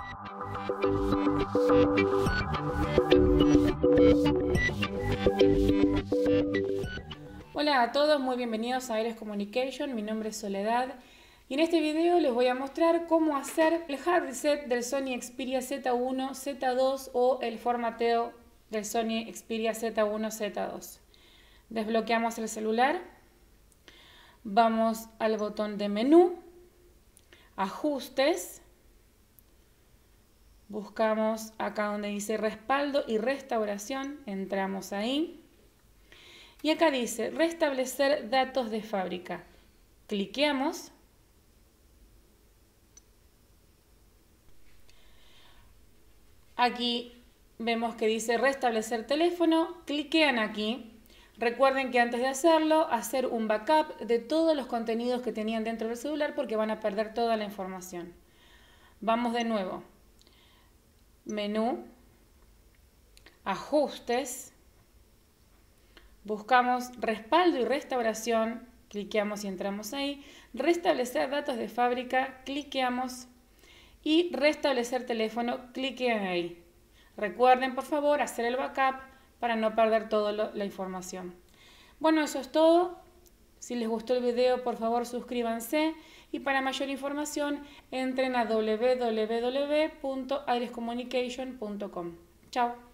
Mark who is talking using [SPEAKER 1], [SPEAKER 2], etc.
[SPEAKER 1] Hola a todos, muy bienvenidos a Aires Communication, mi nombre es Soledad y en este video les voy a mostrar cómo hacer el hard reset del Sony Xperia Z1, Z2 o el formateo del Sony Xperia Z1, Z2. Desbloqueamos el celular, vamos al botón de menú, ajustes, buscamos acá donde dice respaldo y restauración, entramos ahí. Y acá dice restablecer datos de fábrica. Cliqueamos. Aquí vemos que dice restablecer teléfono. Cliquean aquí. Recuerden que antes de hacerlo, hacer un backup de todos los contenidos que tenían dentro del celular porque van a perder toda la información. Vamos de nuevo. Menú. Ajustes. Buscamos respaldo y restauración, cliqueamos y entramos ahí, restablecer datos de fábrica, cliqueamos y restablecer teléfono, cliquean ahí. Recuerden por favor hacer el backup para no perder toda la información. Bueno, eso es todo. Si les gustó el video, por favor suscríbanse y para mayor información entren a www.airescommunication.com. Chao.